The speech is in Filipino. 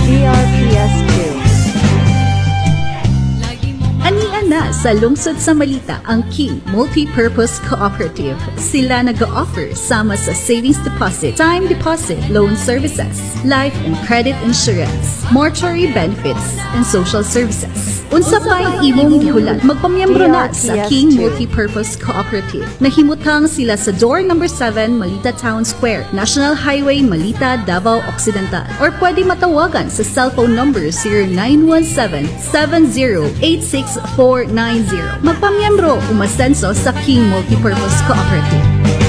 DRPS 2. Na sa lungsod sa Malita ang King Multipurpose Cooperative. Sila nag-offer sama sa savings deposit, time deposit, loan services, life and credit insurance, mortuary benefits, and social services. Unsa pa'y imong gihulat, magpamiyembro na sa King Multipurpose Cooperative. Nahimutang sila sa door number 7, Malita Town Square, National Highway, Malita, Davao Occidental. Or pwede matawagan sa cellphone number 0917-7086-490. Magpamiyembro, umasenso sa King Multipurpose Cooperative.